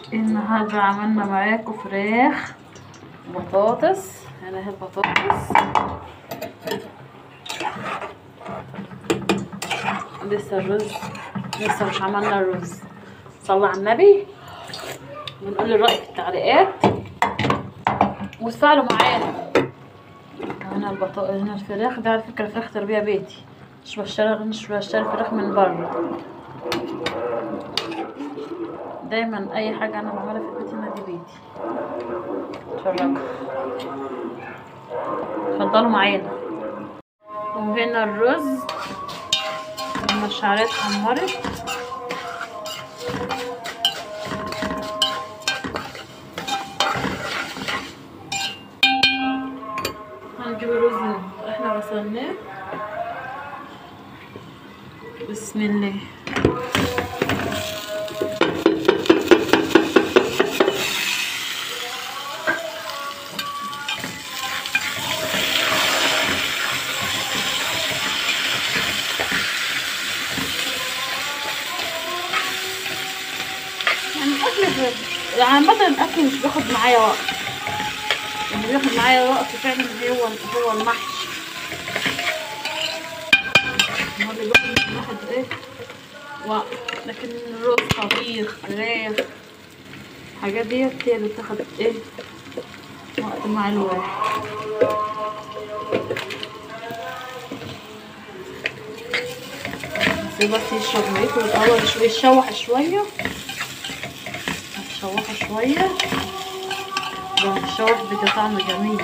النهارده عملنا معاكم فراخ وبطاطس. هنا اهي البطاطس، لسه الرز لسه مش عملنا الرز. صلى على النبي ونقول الرأي في التعليقات وتفاعلوا معانا. هنا هنا الفراخ دي على فكرة فراخ تربية بيتي، مش بشتري فراخ من بره. دايما اي حاجة انا بعملها في البيت هنا دي بيتي. اتفضلوا معانا. وهنا الرز، هنا الشعرية اتحمرت. هنجيب الرز احنا غسلناه. بسم الله. عامة الأكل مش بياخد معايا وقت، اللي بياخد معايا وقت فعلا هو المحشي. هو اللي بياخد من الواحد وقت، لكن الرز طبيخ فراخ الحاجات ديت هي اللي بتاخد وقت مع الواحد. نسيبه بس يشرب ميته الأول شوية، يتشوح شوية، هتشوحه شوية. ده الشوح بيدي طعم جميل.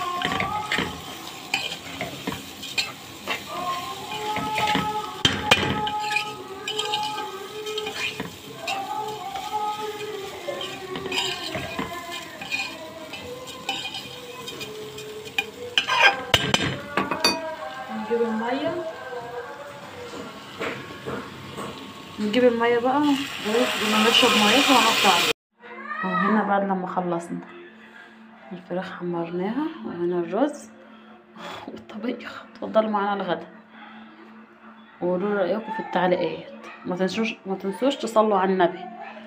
نجيب المية بقى ولما نشرب ميتها وهنقطع. وهنا بعد لما خلصنا الفراخ حمرناها، وهنا الرز والطبيخ. اتفضلوا معانا الغدا وقولوا رأيكم في التعليقات. ما تنسوش تصلوا على النبي.